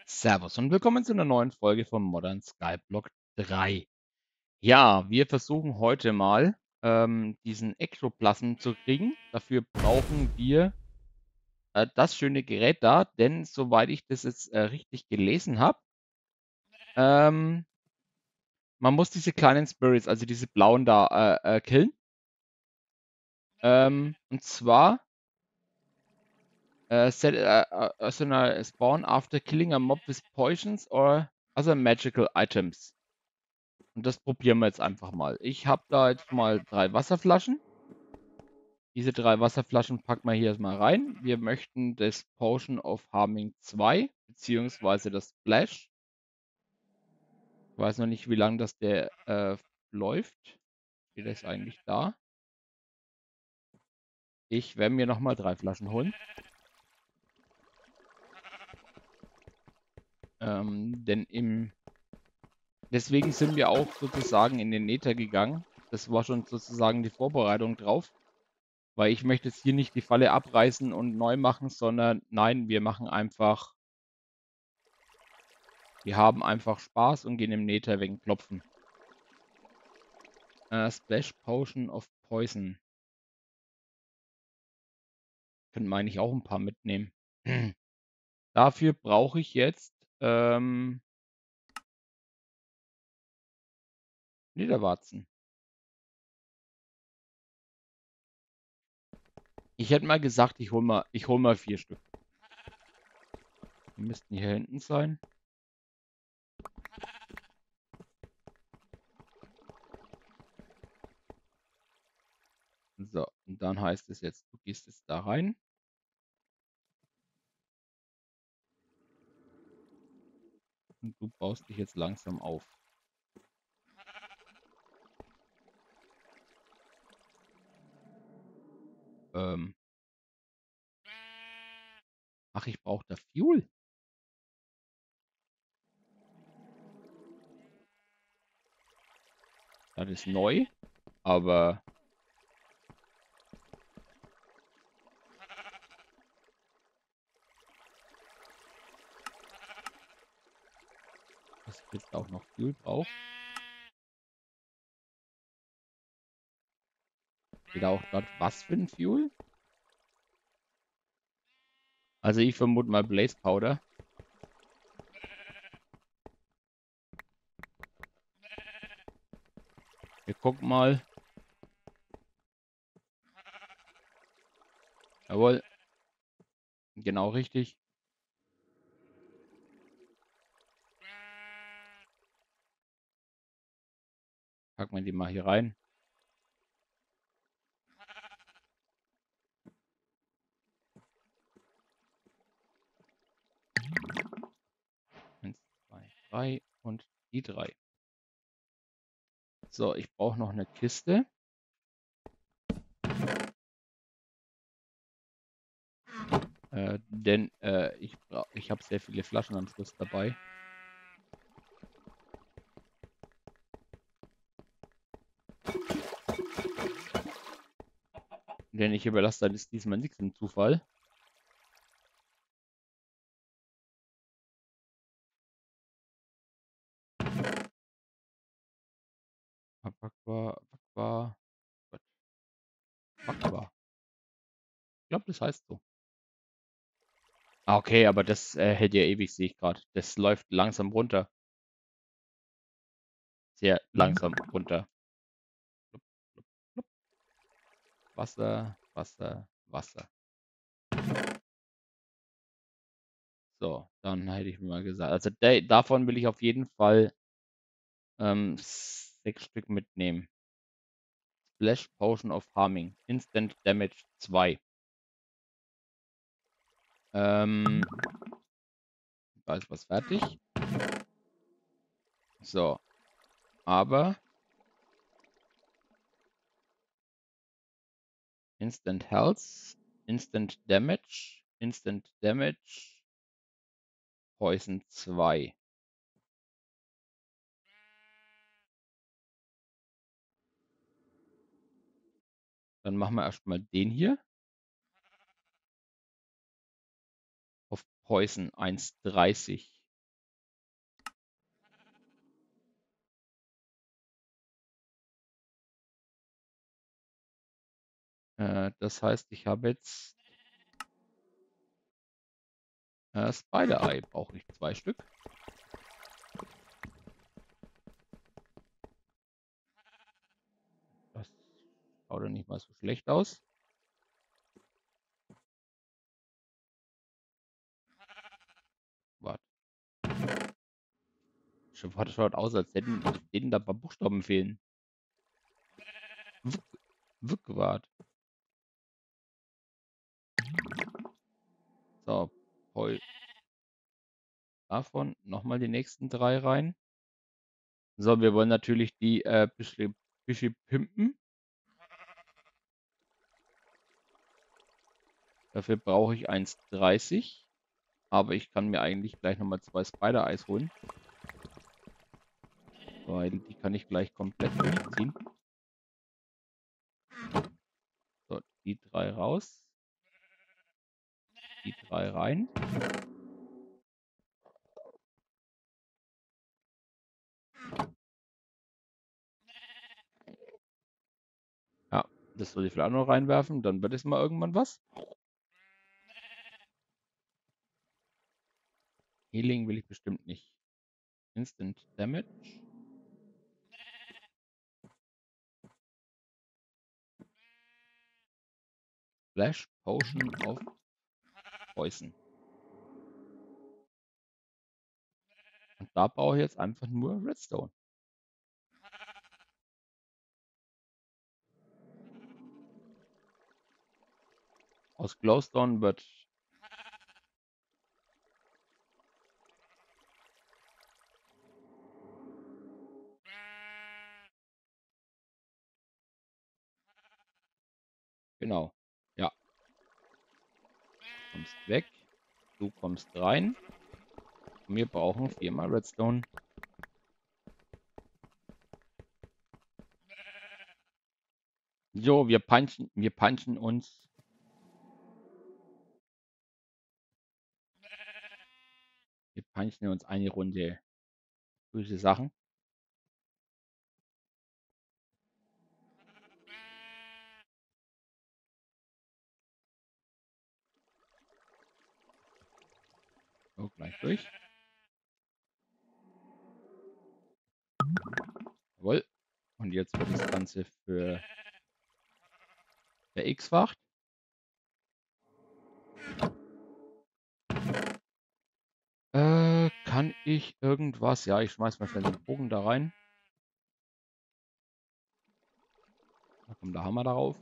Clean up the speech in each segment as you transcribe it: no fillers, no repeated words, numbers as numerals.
Servus und willkommen zu einer neuen Folge von Modern Skyblock 3. Ja, wir versuchen heute mal diesen Ektoplasm zu kriegen. Dafür brauchen wir das schöne Gerät da, denn soweit ich das jetzt richtig gelesen habe, ähm, man muss diese kleinen Spirits, also diese blauen da, killen. Und zwar spawn after killing a mob with poisons or other magical items. Und das probieren wir jetzt einfach mal. Ich habe da jetzt mal 3 Wasserflaschen. Diese 3 Wasserflaschen packen wir hier erstmal rein. Wir möchten das Potion of Harming 2, beziehungsweise das Splash. Ich weiß noch nicht, wie lange das der läuft. Steht das eigentlich da? Ich werde mir nochmal 3 Flaschen holen. Deswegen sind wir auch sozusagen in den Nether gegangen. Das war schon sozusagen die Vorbereitung drauf. Weil ich möchte jetzt hier nicht die Falle abreißen und neu machen, sondern nein, wir haben einfach Spaß und gehen im Nether wegen Klopfen. Splash Potion of Poison. Können wir eigentlich auch ein paar mitnehmen. Dafür brauche ich jetzt Lederwarzen. Ich hätte mal gesagt, ich hol mal 4 Stück. Die müssten hier hinten sein. So, und dann heißt es jetzt, du gehst jetzt da rein. Und du baust dich jetzt langsam auf. Ach, ich brauche da Fuel. Das ist neu, aber dass ich jetzt auch noch Fuel brauche. Steht auch dort, was für ein Fuel? Also ich vermute mal Blaze Powder. Wir gucken mal. Jawohl. Genau richtig. Packen wir die mal hier rein. Eins, zwei, drei und die 3. So, ich brauche noch eine Kiste. Denn ich habe sehr viele Flaschen am Schluss dabei. Denn ich überlasse dann diesmal nichts im Zufall. Aqua. Ich glaube, das heißt so. Ah, okay, aber das hält ja ewig, sehe ich gerade. Das läuft langsam runter. Sehr langsam runter. Plupp, plupp, plupp. Wasser, Wasser, Wasser. So, dann hätte ich mir mal gesagt. Also davon will ich auf jeden Fall 6 Stück mitnehmen. Splash Potion of Harming. Instant Damage 2. Da ist was fertig. So. Aber Instant Health, Instant Damage, Poison 2. Dann machen wir erstmal den hier. Auf Poison 1,30. Das heißt, ich habe jetzt Spider-Eye. Brauche ich 2 Stück. Das schaut ja nicht mal so schlecht aus. Warte. Schaut aus, als hätten denen da ein paar Buchstaben fehlen. Wückwart. So, davon nochmal die nächsten 3 rein. So, wir wollen natürlich die bisschen pimpen. Dafür brauche ich 1,30. Aber ich kann mir eigentlich gleich nochmal 2 Spider-Eyes holen. Weil die kann ich gleich komplett durchziehen. So, die 3 raus. Die 3 rein. Ja, das soll ich vielleicht auch noch reinwerfen. Dann wird es mal irgendwann was. Healing will ich bestimmt nicht. Instant Damage. Flash Potion of Poison. Und da brauche ich jetzt einfach nur Redstone. Aus Glowstone wird genau. Ja. Du kommst weg. Du kommst rein. Und wir brauchen 4 mal Redstone. So, wir punchen uns. Wir punchen uns eine Runde böse Sachen. So, gleich durch. Jawohl. Und jetzt wird das Ganze für der X-Facht. Kann ich irgendwas? Ja, ich schmeiß mal schnell den Bogen da rein. Da kommt der Hammer darauf.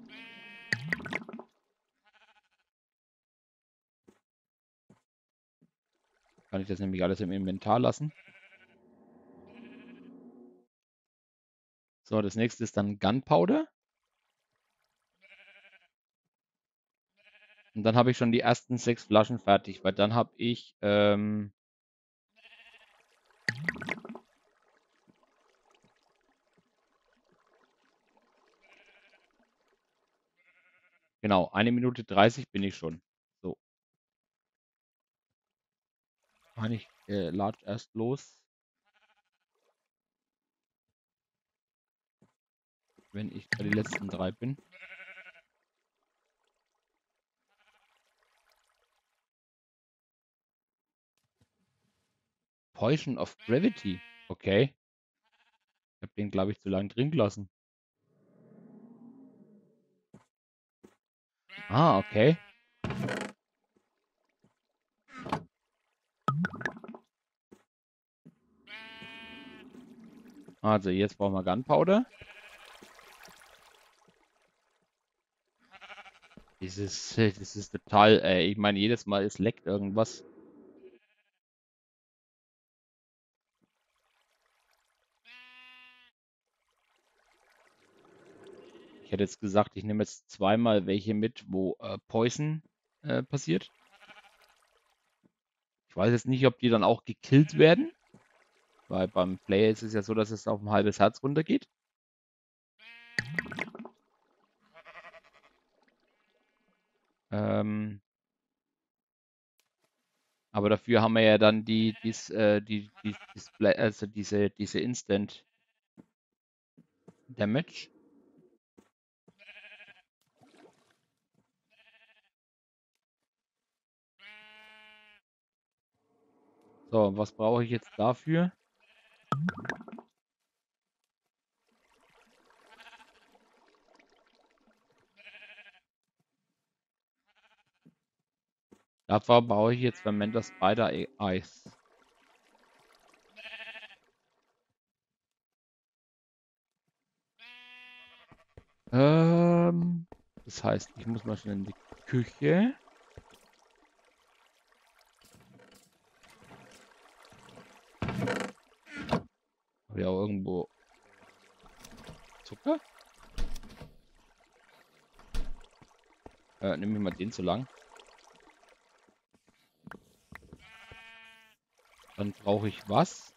Kann ich das nämlich alles im Inventar lassen. So, das nächste ist dann Gunpowder. Und dann habe ich schon die ersten 6 Flaschen fertig, weil dann habe ich genau, 1 Minute 30 bin ich schon. So, ich lade erst los, wenn ich bei den letzten 3 bin. Poison of Gravity. Okay. Ich habe den, glaube ich, zu lange drin gelassen. Ah, okay. Also jetzt brauchen wir Gunpowder. Das ist total, ich meine, jedes Mal es leckt irgendwas. Ich hätte jetzt gesagt, ich nehme jetzt zweimal welche mit, wo Poison passiert. Ich weiß jetzt nicht, ob die dann auch gekillt werden. Weil beim Player ist es ja so, dass es auf ein halbes Herz runtergeht. Aber dafür haben wir ja dann also diese Instant Damage. So, was brauche ich jetzt dafür? Dafür brauche ich jetzt Fermenter Spider Eis. Das heißt, ich muss mal schnell in die Küche. Habe ich auch irgendwo Zucker? Nehme ich mal den zu lang. Dann brauche ich was?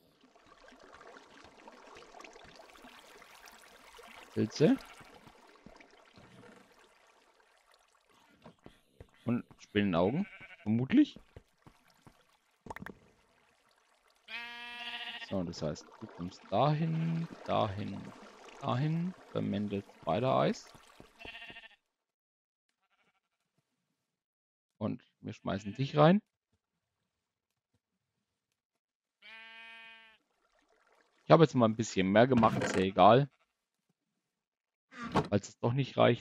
Pilze. Und Spinnenaugen. Vermutlich. So, das heißt, du kommst dahin, dahin, dahin. Fermented Spider-Eis. Und wir schmeißen dich rein. Ich habe jetzt mal ein bisschen mehr gemacht, ist ja egal. Falls es doch nicht reicht.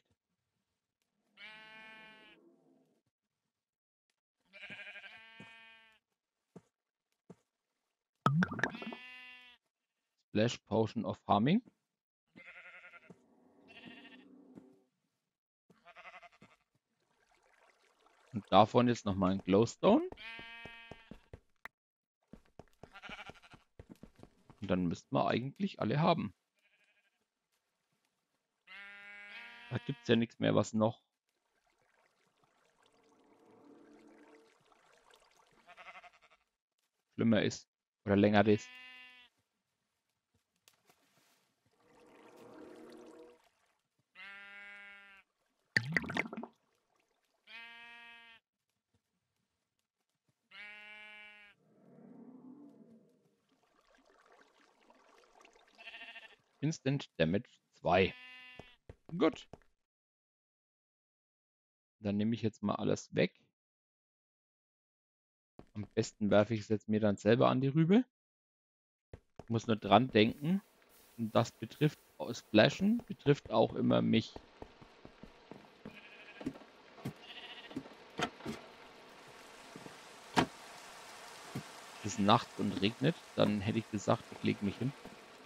Splash Potion of Farming. Und davon jetzt nochmal ein Glowstone. Und dann müssten wir eigentlich alle haben. Da gibt es ja nichts mehr, was noch schlimmer ist. Oder länger ist. Instant Damage 2. Gut. Dann nehme ich jetzt mal alles weg. Am besten werfe ich es jetzt mir dann selber an die Rübe. Ich muss nur dran denken. Und das betrifft, Splashen betrifft auch immer mich. Es ist nachts und regnet, dann hätte ich gesagt, ich lege mich hin.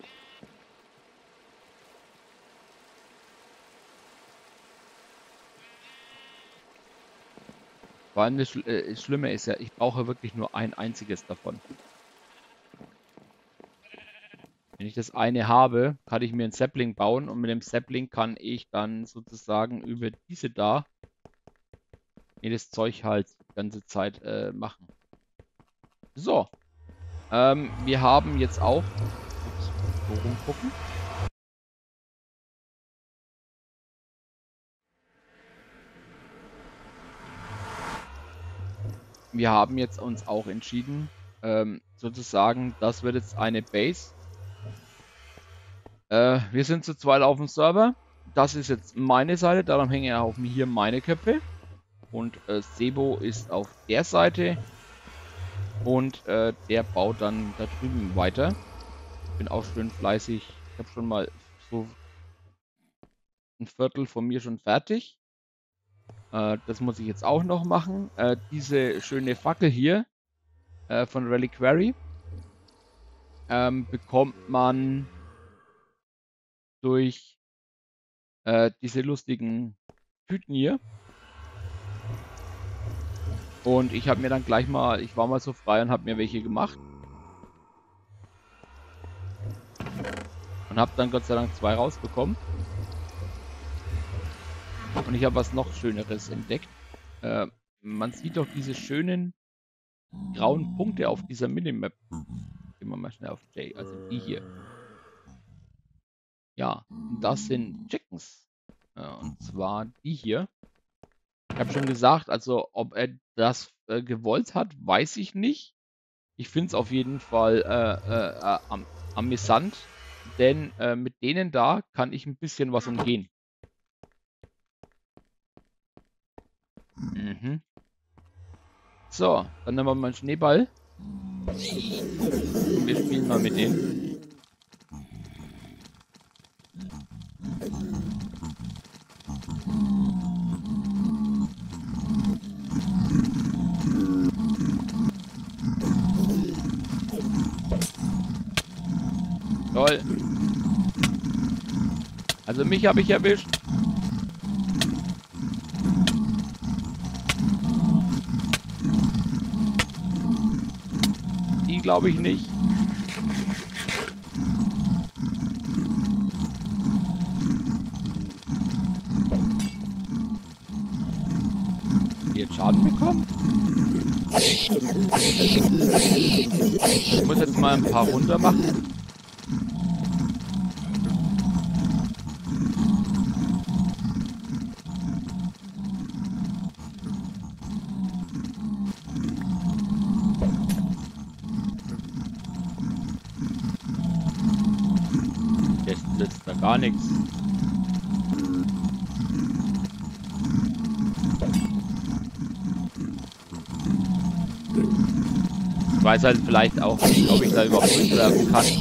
Vor allem das Schlimme ist ja, ich brauche wirklich nur ein einziges davon. Wenn ich das eine habe, kann ich mir ein Sapling bauen und mit dem Sapling kann ich dann sozusagen über diese da mir das Zeug halt die ganze Zeit machen. So. Wir haben jetzt auch. Ups, so rumgucken. Wir haben jetzt uns auch entschieden, sozusagen, das wird jetzt eine Base. Wir sind zu zweit auf dem Server. Das ist jetzt meine Seite, darum hängen auch hier meine Köpfe. Und Sebo ist auf der Seite. Und der baut dann da drüben weiter. Bin auch schön fleißig. Ich habe schon mal so ein Viertel von mir schon fertig. Das muss ich jetzt auch noch machen. Diese schöne Fackel hier von Reliquary bekommt man durch diese lustigen Tüten hier. Und ich habe mir dann gleich mal, ich war mal so frei und habe mir welche gemacht. Und habe dann Gott sei Dank 2 rausbekommen. Und ich habe was noch Schöneres entdeckt. Man sieht doch diese schönen grauen Punkte auf dieser Minimap. Gehen wir mal schnell auf J, also die hier. Ja, das sind Chickens. Und zwar die hier. Ich habe schon gesagt, also ob er das gewollt hat, weiß ich nicht. Ich finde es auf jeden Fall amüsant, denn mit denen da kann ich ein bisschen was umgehen. Mhm. So, dann nehmen wir mal einen Schneeball. Und wir spielen mal mit denen. Toll. Also mich habe ich erwischt. Die glaube ich nicht. Die jetzt Schaden bekommen? Ich muss jetzt mal ein paar runter machen. Jetzt sitzt da gar nichts. Ich weiß halt vielleicht auch nicht, ob ich da überhaupt durchwerfen kann.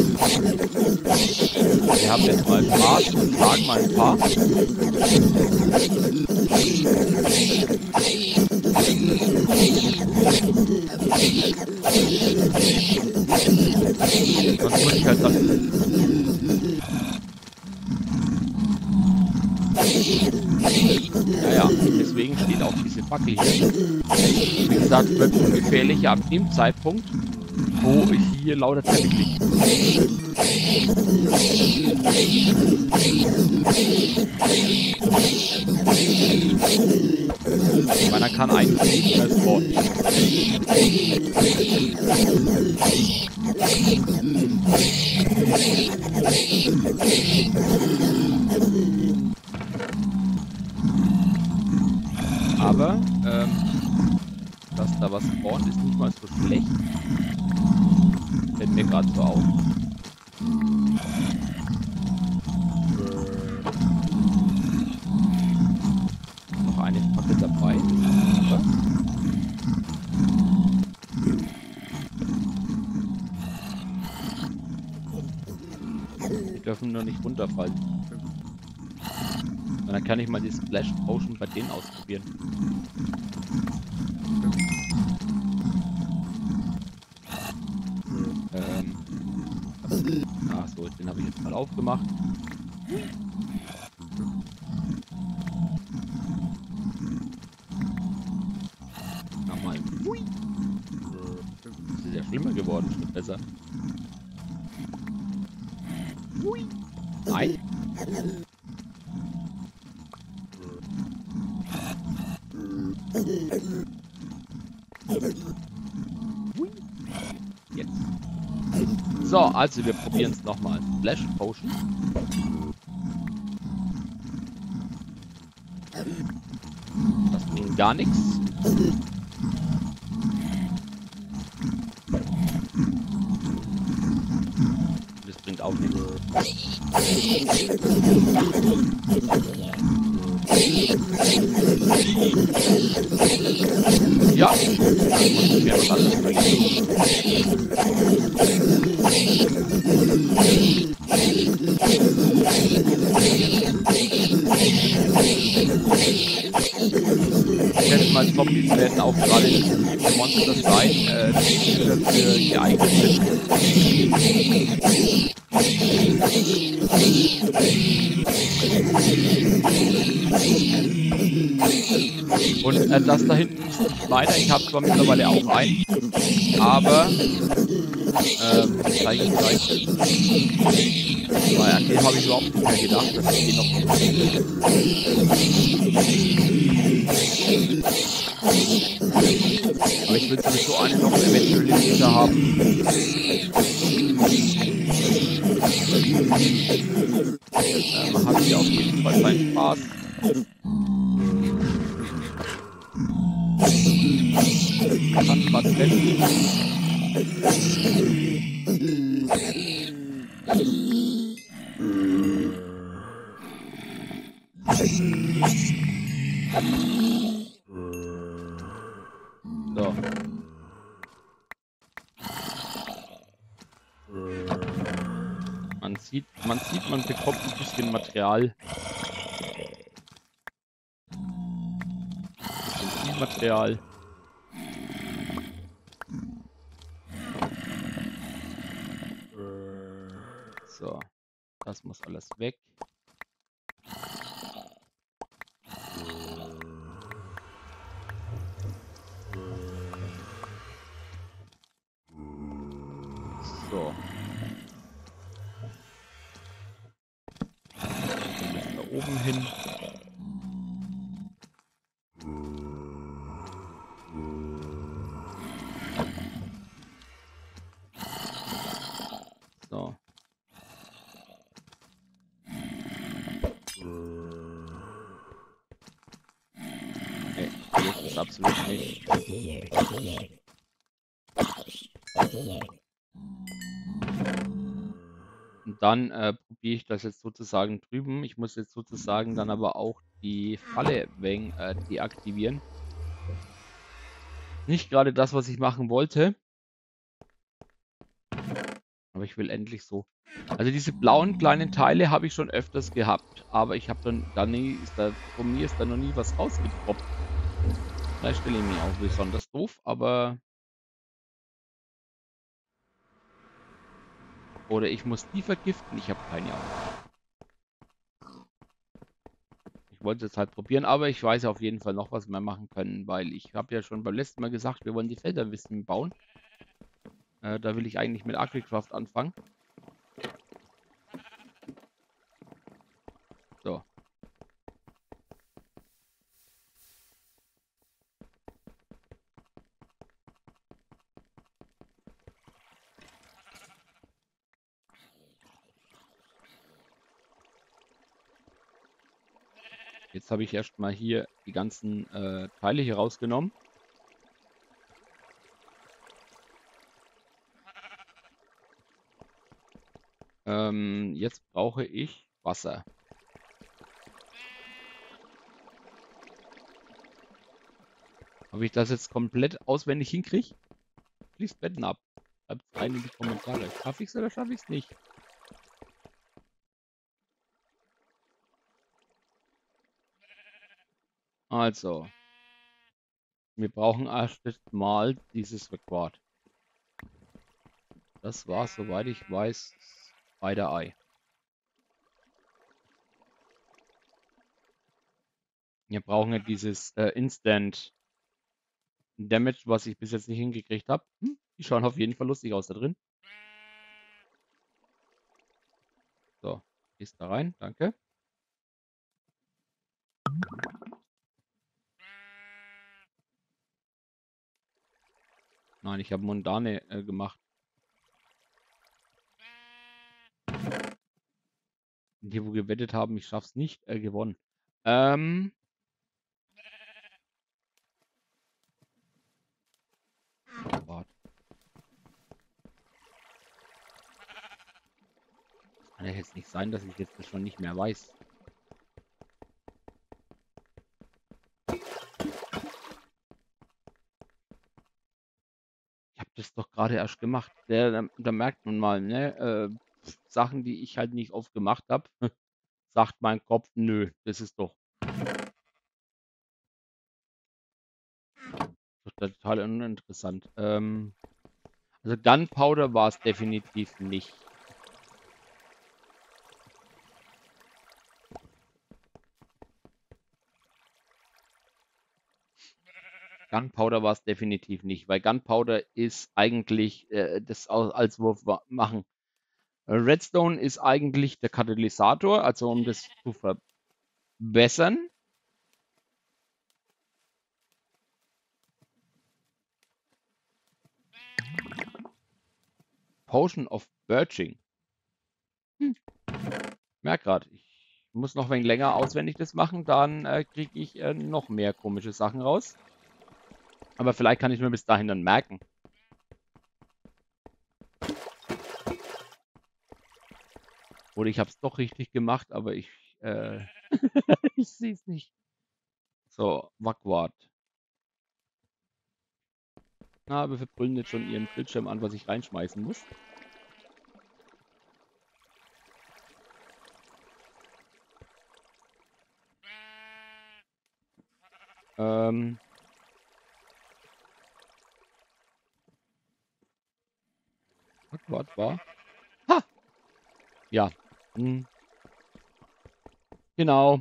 Wir haben jetzt mal Spaß und schlagen mal ein paar. Sonst muss ich halt dann... Ja, deswegen steht auch diese Fackel hier. Wie gesagt, wird ungefährlich ab dem Zeitpunkt, wo ich hier lauter Teppich liegt. Meiner kann eigentlich nicht mehr spawnen. Aber, dass da was spawnt, ist nicht mal so schlecht. Fällt mir gerade so auf. Noch eine Fackel dabei. Oder? Die dürfen nur nicht runterfallen. Und dann kann ich mal die Splash Potion bei denen ausprobieren. Ach so, den habe ich jetzt mal aufgemacht. Nochmal. Das ist ja schlimmer geworden, schon besser. Nein. Jetzt. So, also wir probieren es nochmal. Splash Potion. Das bringt gar nichts. Das bringt auch nichts. Ja, dann muss ich mir was anderes bringen. Ich schätze mal, Zombies werden auch gerade die Monster sein, die dafür geeignet sind. Und das da hinten ist nicht weiter. Ich habe zwar mittlerweile auch einen, aber zeige ich gleich. Weil an den habe ich überhaupt nicht mehr gedacht, dass ich den noch aber ich will sowieso einen noch eventuell in dieser haben. Hat hier auf jeden Fall seinen Spaß. Kann was treffen. So. Man bekommt ein bisschen Material. Ein bisschen viel Material. So, das muss alles weg. So. Dann bis da oben hin. So. Nee, hier ist es absolut nicht. Und dann probiere ich das jetzt sozusagen drüben. Ich muss jetzt sozusagen dann aber auch die Falle deaktivieren. Nicht gerade das, was ich machen wollte. Aber ich will endlich so. Also diese blauen kleinen Teile habe ich schon öfters gehabt. Aber ich habe von mir ist da noch nie was rausgepoppt. Da stelle ich mich auch besonders doof, aber... Oder ich muss die vergiften, ich habe keine Ahnung. Ich wollte es halt probieren, aber ich weiß auf jeden Fall noch, was wir machen können, weil ich habe ja schon beim letzten Mal gesagt, wir wollen die Felderwissen bauen. Da will ich eigentlich mit Agricraft anfangen. So. Jetzt habe ich erstmal hier die ganzen Teile hier rausgenommen. Jetzt brauche ich Wasser. Ob ich das jetzt komplett auswendig hinkriege? Schließt Betten ab. Schreibt rein in die Kommentare. Schaffe ich es oder schaffe ich es nicht? Also, wir brauchen erst mal dieses Record. Das war, soweit ich weiß, Spider-Eye. Wir brauchen ja dieses Instant Damage, was ich bis jetzt nicht hingekriegt habe. Die schauen auf jeden Fall lustig aus da drin. So, gehst da rein, danke. Nein, ich habe Mundane gemacht. Die, wo gewettet haben, ich schaff's nicht, gewonnen. Warte. Kann ja jetzt nicht sein, dass ich jetzt das schon nicht mehr weiß. Ich habe das doch gerade erst gemacht. Da merkt man mal, ne? Sachen, die ich halt nicht oft gemacht habe, sagt mein Kopf, nö, das ist doch total uninteressant. Also Gunpowder war es definitiv nicht. Gunpowder war es definitiv nicht, weil Gunpowder ist eigentlich das als Wurf machen. Redstone ist eigentlich der Katalysator, also um das zu verbessern. Potion of Birching. Merk gerade, ich muss noch ein wenig länger auswendig das machen, dann kriege ich noch mehr komische Sachen raus. Aber vielleicht kann ich mir bis dahin dann merken. Oder ich habe es doch richtig gemacht, aber ich, ich sehe es nicht. So, Wackwart. Na, wir verbrüllen jetzt schon ihren Bildschirm an, was ich reinschmeißen muss. Ähm. Was war? Ha! Ja. Hm. Genau.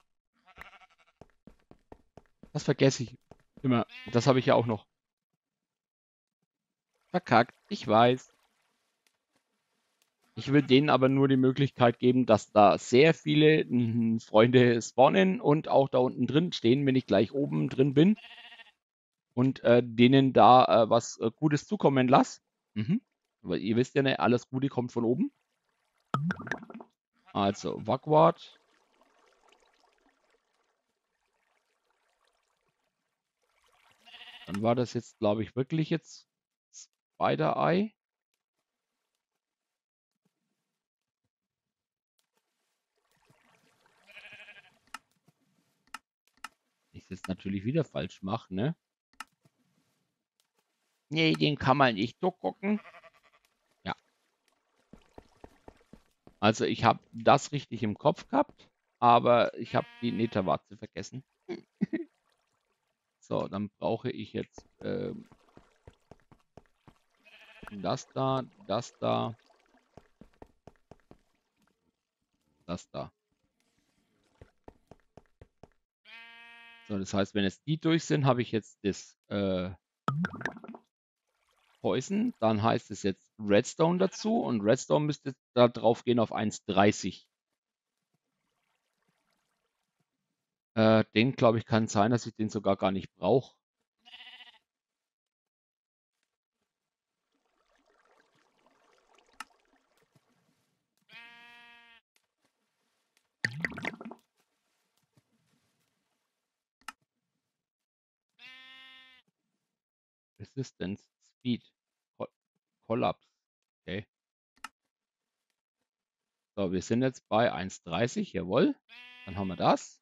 Das vergesse ich immer. Das habe ich ja auch noch verkackt. Ich weiß. Ich will denen aber nur die Möglichkeit geben, dass da sehr viele Freunde spawnen und auch da unten drin stehen, wenn ich gleich oben drin bin und denen da was Gutes zukommen lasse. Mhm. Weil ihr wisst ja, ne, alles Gute kommt von oben. Also, Wagwart. Dann war das jetzt, glaube ich, wirklich jetzt Spider-Eye. Ich es jetzt natürlich wieder falsch mache, ne? Nee, den kann man nicht durchgucken. Ja. Also ich habe das richtig im Kopf gehabt, aber ich habe die Netherwarze vergessen. So, dann brauche ich jetzt das da, das da, das da. So, das heißt, wenn jetzt die durch sind, habe ich jetzt das Poison. Dann heißt es jetzt Redstone dazu und Redstone müsste da drauf gehen auf 1,30. Den, glaube ich, kann sein, dass ich den sogar gar nicht brauche. Resistance, Speed, Collapse. Okay. So, wir sind jetzt bei 1,30. Jawohl. Dann haben wir das.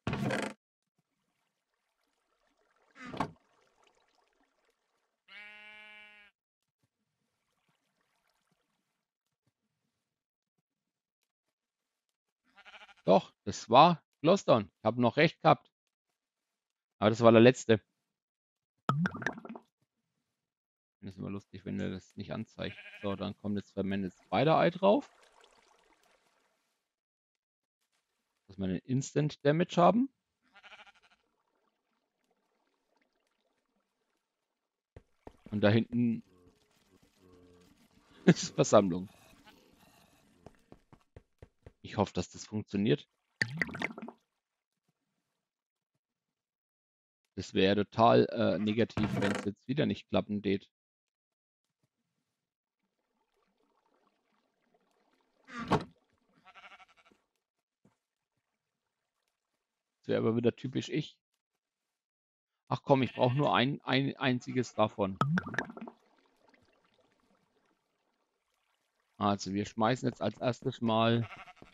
Doch, das war Glowstone. Ich habe noch recht gehabt. Aber das war der letzte. Das ist immer lustig, wenn er das nicht anzeigt. So, dann kommt jetzt Verwendet Spider-Eye drauf. Dass wir einen Instant Damage haben. Und da hinten ist Versammlung. Ich hoffe, dass das funktioniert. Das wäre total negativ, wenn es jetzt wieder nicht klappen tät. Das wäre aber wieder typisch ich. Ach komm, ich brauche nur ein einziges davon. Also wir schmeißen jetzt als erstes mal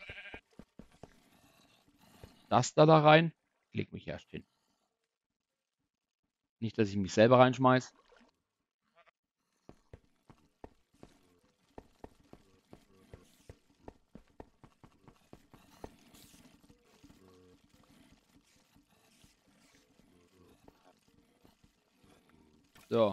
das da rein. Ich leg mich erst hin. Nicht, dass ich mich selber reinschmeiß. So.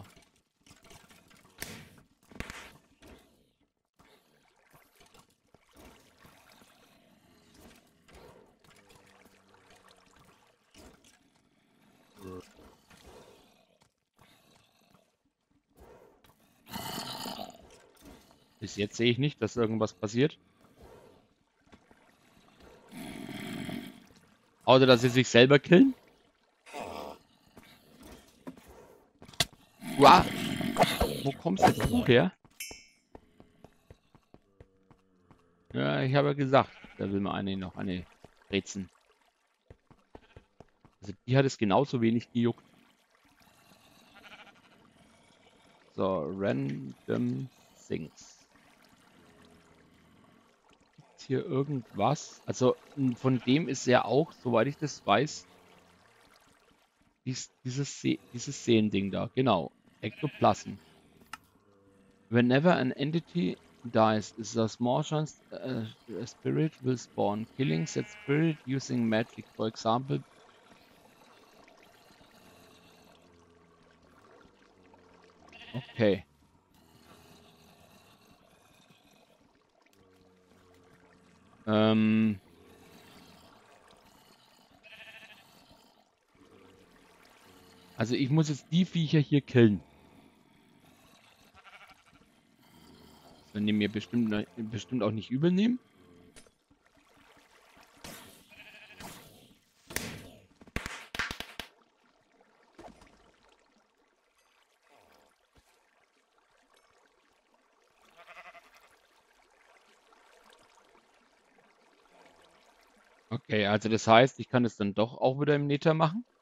Bis jetzt sehe ich nicht, dass irgendwas passiert. Außer, dass sie sich selber killen. Wow. Wo kommst jetzt du her? Ja, ich habe ja gesagt, da will man noch eine Brezen. Also die hat es genauso wenig gejuckt. So, Random Things. Gibt's hier irgendwas? Also von dem ist ja auch, soweit ich das weiß, dieses Sehending da. Genau. Ektoplasm. Whenever an entity dies, is a small chance a spirit will spawn. Killing that spirit using magic, for example, Okay. Ähm, also ich muss jetzt die Viecher hier killen. Das werden die mir bestimmt auch nicht übel nehmen. Okay, also das heißt, ich kann es dann doch auch wieder im Nether machen.